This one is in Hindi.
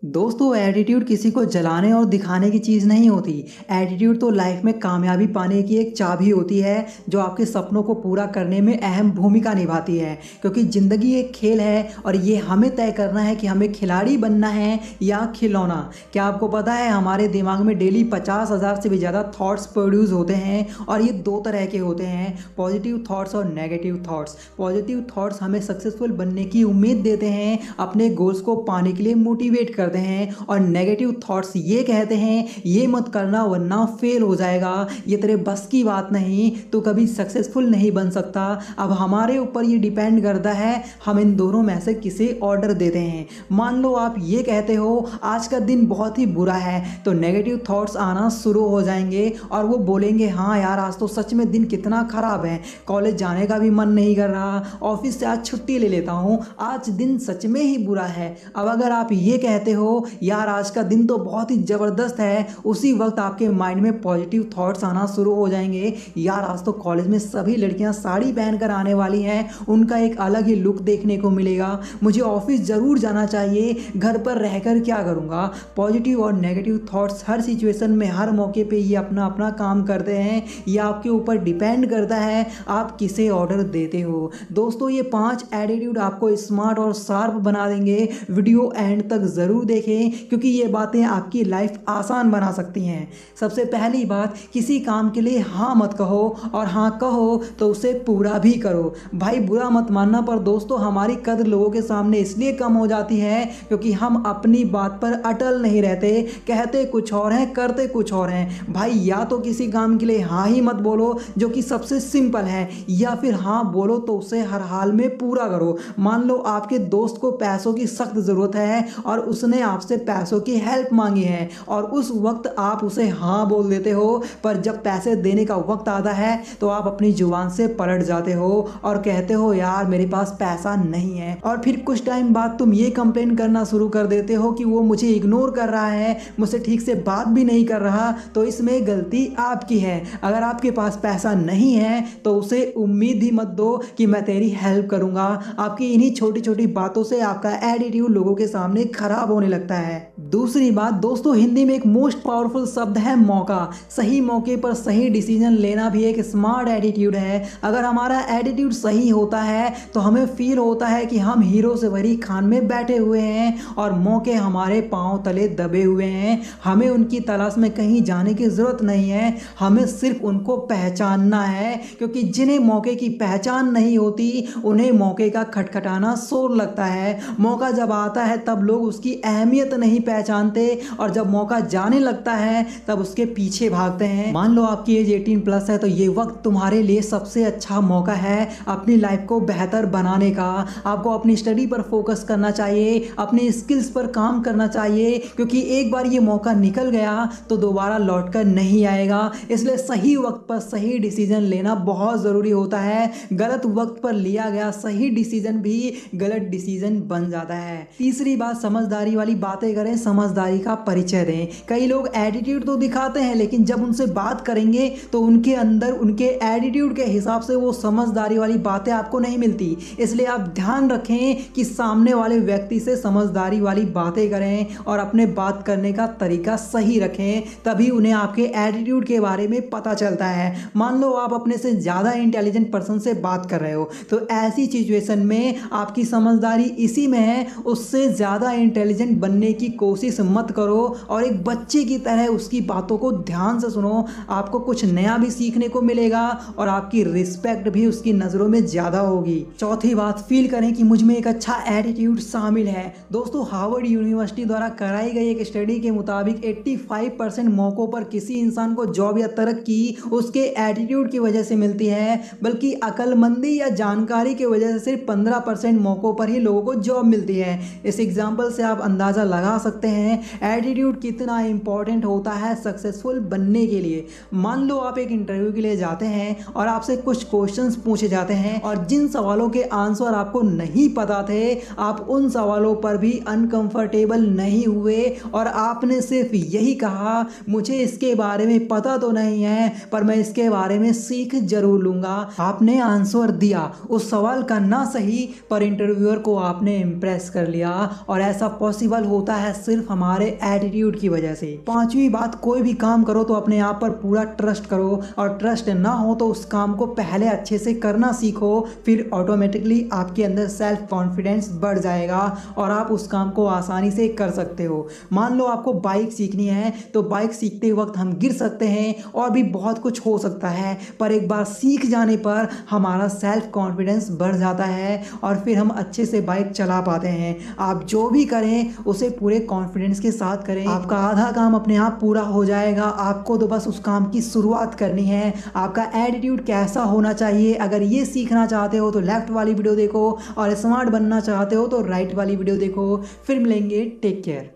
दोस्तों एटीट्यूड किसी को जलाने और दिखाने की चीज़ नहीं होती। एटीट्यूड तो लाइफ में कामयाबी पाने की एक चाबी होती है जो आपके सपनों को पूरा करने में अहम भूमिका निभाती है। क्योंकि ज़िंदगी एक खेल है और ये हमें तय करना है कि हमें खिलाड़ी बनना है या खिलौना। क्या आपको पता है हमारे दिमाग में डेली 50,000 से भी ज़्यादा थॉट्स प्रोड्यूस होते हैं और ये दो तरह के होते हैं, पॉजिटिव थॉट्स और नेगेटिव थॉट्स। पॉजिटिव थॉट्स हमें सक्सेसफुल बनने की उम्मीद देते हैं, अपने गोल्स को पाने के लिए मोटिवेट करते हैं, और नेगेटिव थॉट्स ये कहते हैं ये मत करना वरना फेल हो जाएगा, ये तेरे बस की बात नहीं, तो कभी सक्सेसफुल नहीं बन सकता। अब हमारे ऊपर ये डिपेंड करता है हम इन दोनों में से किसे ऑर्डर देते हैं। मान लो आप ये कहते हो आज का दिन बहुत ही बुरा है, तो नेगेटिव थॉट्स आना शुरू हो जाएंगे और वो बोलेंगे हाँ यार आज तो सच में दिन कितना खराब है, कॉलेज जाने का भी मन नहीं कर रहा, ऑफिस से आज छुट्टी ले लेता हूँ, आज दिन सच में ही बुरा है। अब अगर आप ये कहते हो यार आज का दिन तो बहुत ही ज़बरदस्त है, उसी वक्त आपके माइंड में पॉजिटिव थॉट्स आना शुरू हो जाएंगे, यार आज तो कॉलेज में सभी लड़कियां साड़ी पहनकर आने वाली हैं, उनका एक अलग ही लुक देखने को मिलेगा, मुझे ऑफिस ज़रूर जाना चाहिए, घर पर रहकर क्या करूँगा। पॉजिटिव और नेगेटिव थॉट्स हर सिचुएशन में हर मौके पे ये अपना अपना काम करते हैं। ये आपके ऊपर डिपेंड करता है आप किसे ऑर्डर देते हो। दोस्तों ये 5 एटीट्यूड आपको स्मार्ट और शार्प बना देंगे। वीडियो एंड तक ज़रूर देखें क्योंकि ये बातें आपकी लाइफ आसान बना सकती हैं। सबसे पहली बात, किसी काम के लिए हाँ मत कहो, और हाँ कहो तो उसे पूरा भी करो। भाई बुरा मत मानना, पर दोस्तों हमारी कद्र लोगों के सामने इसलिए कम हो जाती है क्योंकि हम अपनी बात पर अटल नहीं रहते, कहते कुछ और हैं करते कुछ और हैं। भाई या तो किसी काम के लिए हाँ ही मत बोलो जो कि सबसे सिंपल है, या फिर हाँ बोलो तो उसे हर हाल में पूरा करो। मान लो आपके दोस्त को पैसों की सख्त ज़रूरत है और उसने आपसे पैसों की हेल्प मांगी है और उस वक्त आप उसे हाँ बोल देते हो, पर जब पैसे देने का वक्त आता है तो आप अपनी जुबान से पलट जाते हो और कहते हो यार मेरे पास पैसा नहीं है, और फिर कुछ टाइम बाद तुम ये कंप्लेन करना शुरू कर देते हो कि वो मुझे इग्नोर कर रहा है, मुझसे ठीक से बात भी नहीं कर रहा। तो इसमें गलती आपकी है। अगर आपके पास पैसा नहीं है तो उसे उम्मीद ही मत दो कि मैं तेरी हेल्प करूंगा। आपकी इन्हीं छोटी छोटी बातों से आपका एटीट्यूड लोगों के सामने खराब होने लगता है। दूसरी बात दोस्तों, हिंदी में एक मोस्ट पावरफुल शब्द है मौका। सही मौके पर सही डिसीजन लेना भी एक स्मार्ट एटीट्यूड है। अगर हमारा एटीट्यूड सही होता है तो हमें फील होता है कि हम हीरो से भरी खान में बैठे हुए हैं और मौके हमारे पांव तले दबे हुए हैं। हमें उनकी तलाश में कहीं जाने की जरूरत नहीं है, हमें सिर्फ उनको पहचानना है, क्योंकि जिन्हें मौके की पहचान नहीं होती उन्हें मौके का खटखटाना शोर लगता है। मौका जब आता है तब लोग उसकी अहमियत नहीं पहचानते और जब मौका जाने लगता है तब उसके पीछे भागते हैं। मान लो आपकी एज 18+ है तो ये वक्त तुम्हारे लिए सबसे अच्छा मौका है अपनी लाइफ को बेहतर बनाने का। आपको अपनी स्टडी पर फोकस करना चाहिए, अपनी स्किल्स पर काम करना चाहिए, क्योंकि एक बार ये मौका निकल गया तो दोबारा लौट कर नहीं आएगा। इसलिए सही वक्त पर सही डिसीजन लेना बहुत ज़रूरी होता है। गलत वक्त पर लिया गया सही डिसीजन भी गलत डिसीजन बन जाता है। तीसरी बात, समझदारी वाली बातें करें, समझदारी का परिचय दें। कई लोग एटीट्यूड तो दिखाते हैं लेकिन जब उनसे बात करेंगे तो उनके अंदर उनके एटीट्यूड के हिसाब से वो समझदारी वाली बातें आपको नहीं मिलती। इसलिए आप ध्यान रखें कि सामने वाले व्यक्ति से समझदारी वाली बातें करें और अपने बात करने का तरीका सही रखें, तभी उन्हें आपके एटीट्यूड के बारे में पता चलता है। मान लो आप अपने से ज़्यादा इंटेलिजेंट पर्सन से बात कर रहे हो तो ऐसी सिचुएशन में आपकी समझदारी इसी में है, उससे ज़्यादा इंटेलिजेंट बनने की कोशिश मत करो और एक बच्चे की तरह उसकी बातों को ध्यान से सुनो। आपको कुछ नया भी सीखने को मिलेगा और आपकी रिस्पेक्ट भी उसकी नज़रों में ज़्यादा होगी। चौथी बात, फील करें कि मुझ में एक अच्छा एटीट्यूड शामिल है। दोस्तों हार्वर्ड यूनिवर्सिटी द्वारा कराई गई एक स्टडी के मुताबिक 85% मौक़ों पर किसी इंसान को जॉब या तरक्की उसके एटीट्यूड की वजह से मिलती है, बल्कि अक्लमंदी या जानकारी की वजह से सिर्फ 15% मौक़ों पर ही लोगों को जॉब मिलती है। इस एग्जाम्पल से आप अंदाज़ा लगा सकते हैं एटीट्यूड कितना इंपॉर्टेंट होता है सक्सेसफुल बनने के लिए। मान लो आप एक इंटरव्यू के लिए जाते हैं और आपसे कुछ क्वेश्चंस पूछे जाते हैं और जिन सवालों के आंसर आपको नहीं पता थे आप उन सवालों पर भी अनकंफर्टेबल नहीं हुए और आपने सिर्फ यही कहा मुझे इसके बारे में पता तो नहीं है पर मैं इसके बारे में सीख जरूर लूंगा। आपने आंसर दिया, उस सवाल का ना सही पर इंटरव्यूअर को आपने इम्प्रेस कर लिया और ऐसा पॉसिबल पॉसिबल होता है सिर्फ हमारे एटीट्यूड की वजह से। पांचवी बात, कोई भी काम करो तो अपने आप पर पूरा ट्रस्ट करो, और ट्रस्ट ना हो तो उस काम को पहले अच्छे से करना सीखो, फिर ऑटोमेटिकली आपके अंदर सेल्फ कॉन्फिडेंस बढ़ जाएगा और आप उस काम को आसानी से कर सकते हो। मान लो आपको बाइक सीखनी है, तो बाइक सीखते वक्त हम गिर सकते हैं और भी बहुत कुछ हो सकता है, पर एक बार सीख जाने पर हमारा सेल्फ कॉन्फिडेंस बढ़ जाता है और फिर हम अच्छे से बाइक चला पाते हैं। आप जो भी करें उसे पूरे कॉन्फिडेंस के साथ करें, आपका आधा काम अपने आप पूरा हो जाएगा। आपको तो बस उस काम की शुरुआत करनी है। आपका एटीट्यूड कैसा होना चाहिए, अगर ये सीखना चाहते हो तो लेफ्ट वाली वीडियो देखो, और स्मार्ट बनना चाहते हो तो राइट वाली वीडियो देखो। फिर मिलेंगे, टेक केयर।